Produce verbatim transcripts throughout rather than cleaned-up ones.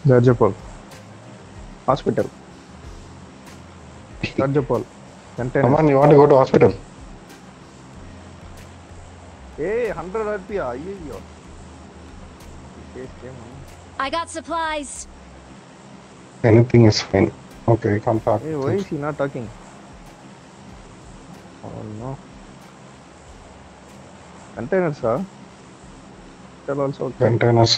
Surgical. Hospital. Surgical. Come Containers. on, you want to go to hospital? Hey, one hundred R P. Ayyo. Case came on. I got supplies. Anything is fine. Okay, come back. Hey, why is he not talking? Oh no. Containers, huh? Tell also okay. Containers.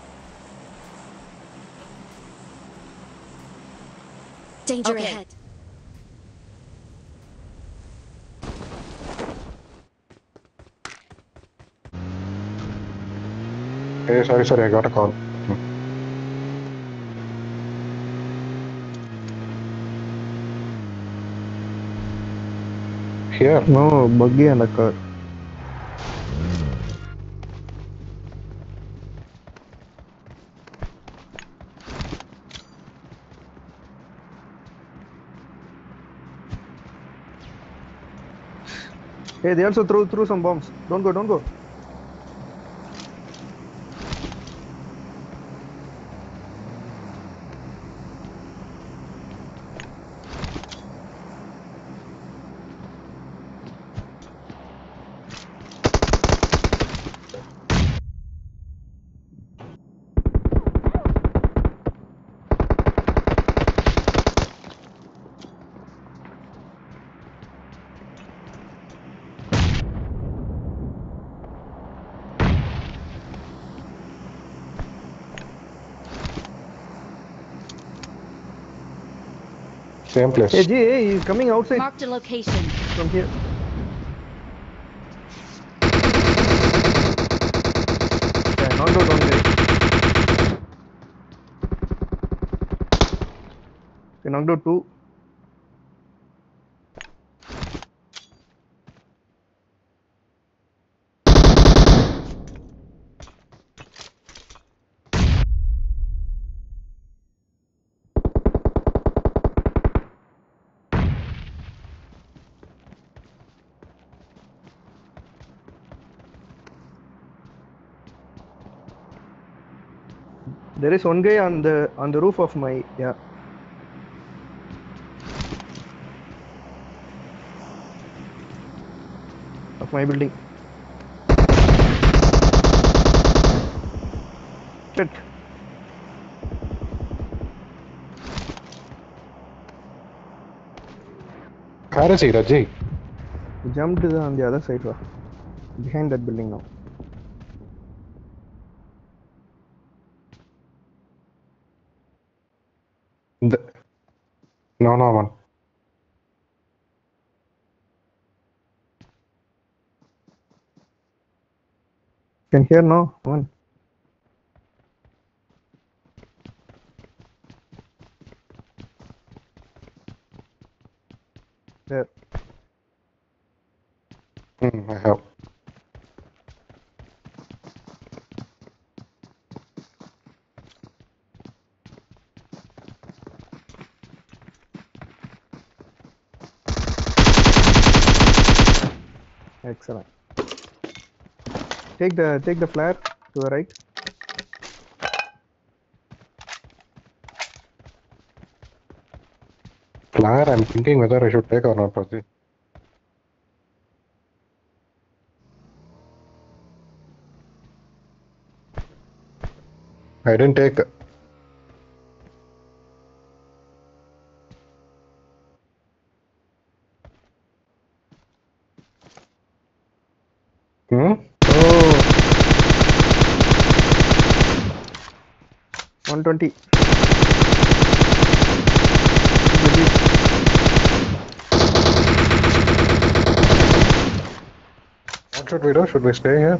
Danger Okay. ahead. Hey, sorry, sorry, I got a call. Here. No, buggy and a car. Hey, they also threw threw some bombs. Don't go, don't go. Same place. Hey, G, hey, he's coming outside Marked a location. from here. Yeah, knocked out one guy. Okay, knocked out two. There is one guy on the on the roof of my yeah. Of my building. Shit. Where is he, Raji? He jumped on the other side. Wow. Behind that building now. The... No, no, man. Can hear now? One. There. Hmm, I have. Excellent. Take the take the flare to the right. Flare, I'm thinking whether I should take or not, Raji. I didn't take. Hmm? Oh. one twenty. What should we do? Should we stay here?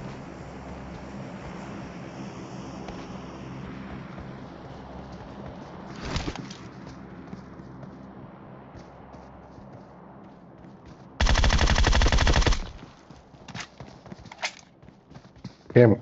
Him.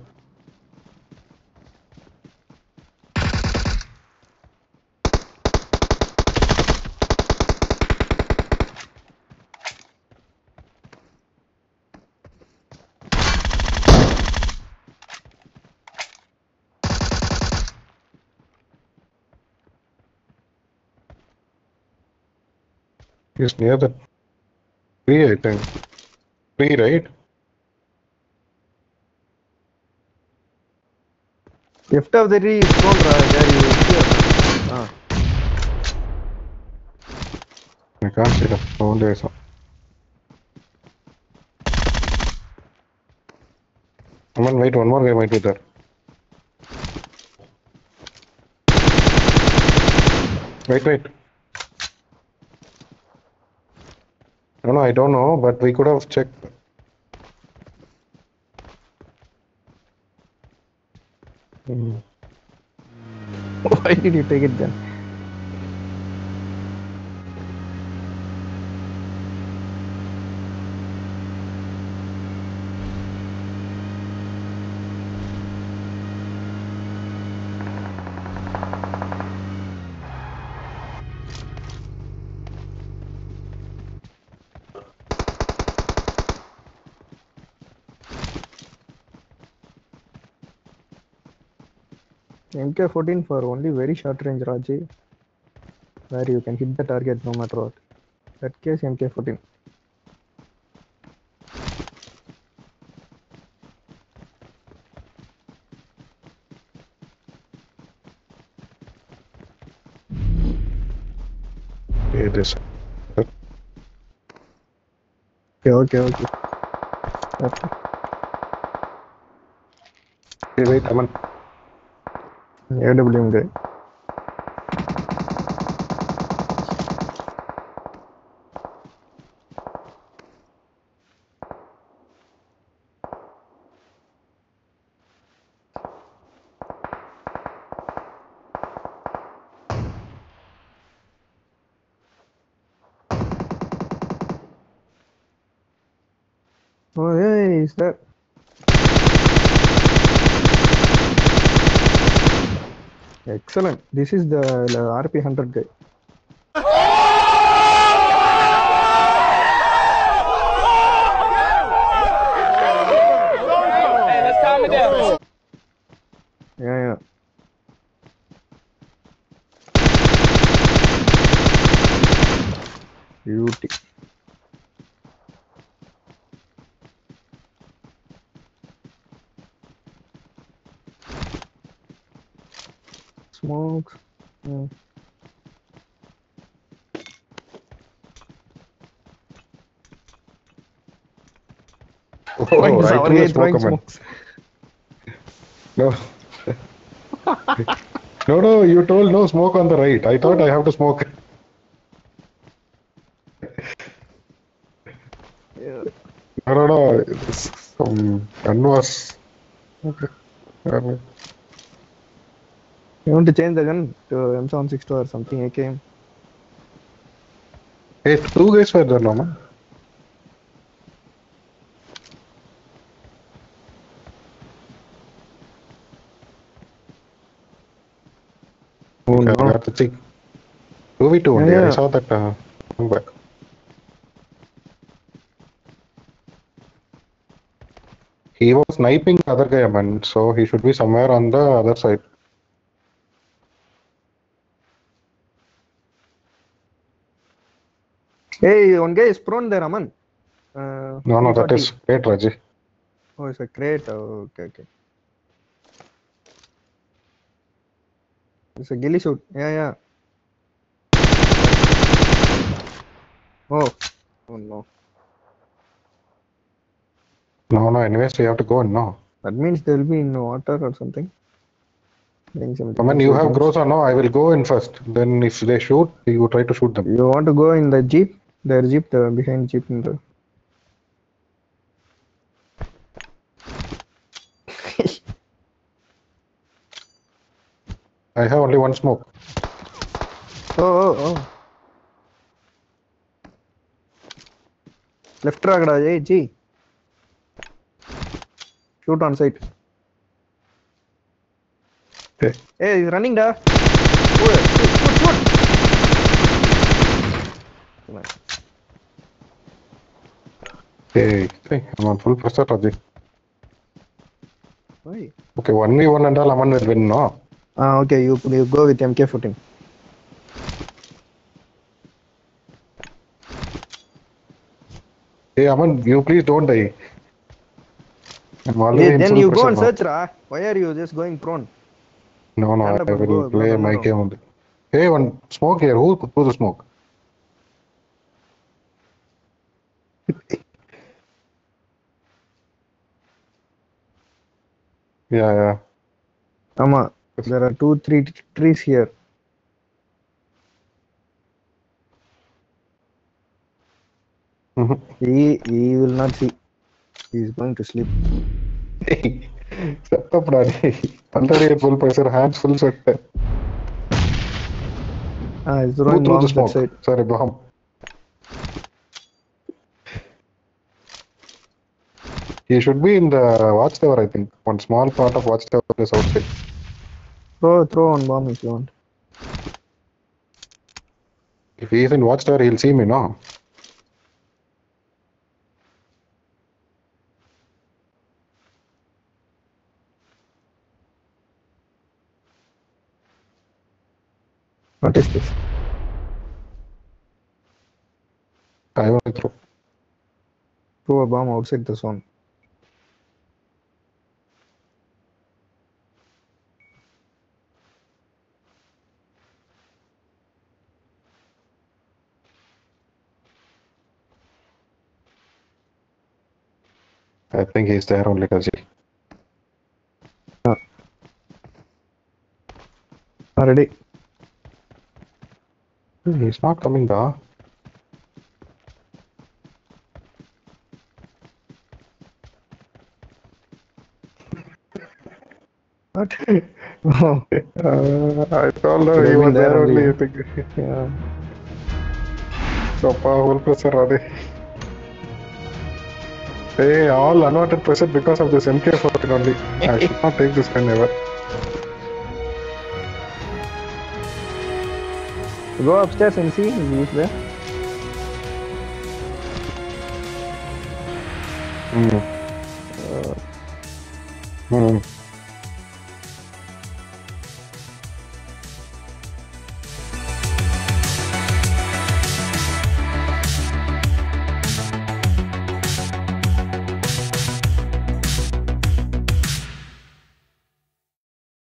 He's near the tree, I think. Tree, right? Left of the tree is prone, right? There you see or not? Ah. I can't see the only I saw. Come on, wait, one more guy might be there. Wait, wait. No, no, I don't know, but we could have checked. Hmm. Why did you take it then? M K fourteen for only very short range, Raji, where you can hit the target no matter what. That case M K fourteen. Okay, this. Okay, okay, okay. Okay. Hey, wait, Aman. A W M guy. Oh, hey, is that? Excellent. This is the uh, R P one hundred guy. Hey, let's calm it down. Yeah, yeah. Beauty. Smokes. Yeah. Oh, Why is right our through guy the smoke, throwing Aman. smokes? No. No, no, you told no smoke on the right. I thought I have to smoke. Yeah. No, no, no. It's some gun was. Okay. Uh, You want to change the gun to M seven sixty-two or something, A K M? Hey, two guys were there, no, man. Oh I no. got the thing. two v two Yeah, only. I yeah. saw that. Uh, come back. He was sniping the other guy, man. So he should be somewhere on the other side. Hey, one guy is prone there, Aman. Uh, No, no, that three forty. is great, Raji. Oh, it's a crate. Oh, okay, okay. It's a ghillie suit. Yeah, yeah. Oh, oh no. No, no. Anyways, we have to go in now. That means they'll be in water or something. Doing some I mean, you have defensive things. Groza, no? I will go in first. Then if they shoot, you try to shoot them. You want to go in the jeep? Their jeep, the behind jeep in the. I have only one smoke. Oh, oh, oh. Left track, hey, G. Shoot on sight. Okay. Hey, he's running, da. Oh, shoot, shoot, shoot. Come on. Hey, hey, I'm on full pressure, Raji. Why? Okay, one v one and all, Aman will win, no? Ah, okay, you, you go with M K fourteen. Hey, Aman, you please don't die. I'm already Hey, in then full you go pressure and now. search, Ra. Why are you just going prone? No, no, Stand up I and will go, go play my tomorrow. game only. Hey, one smoke here. Who threw the smoke? Yeah, yeah. Ama, there are two, three t- trees here. Mhm. He, he will not see. He is going to sleep. Hey, shut up, Daddy. Already at full pressure, hands full sweat. Ah, he's Who throwing threw the bombs that smoke? side. Sorry, bomb. He should be in the watchtower, I think. One small part of watchtower is outside. Throw, throw one bomb if you want. If he is in watchtower, he'll see me, no? What is this? I want to throw. Throw a bomb outside the zone. I think he's there only, Kazi. Ah, ready. He's not coming down. What? Oh, Uh, I told her could he have been was there there only. only, I Yeah. think. Yeah. So powerful pressure, Radhe. Hey, all unwanted pressure because of this M K fourteen only. I should not take this gun ever. Go upstairs and see if he's there. Hmm. Uh, Hmm.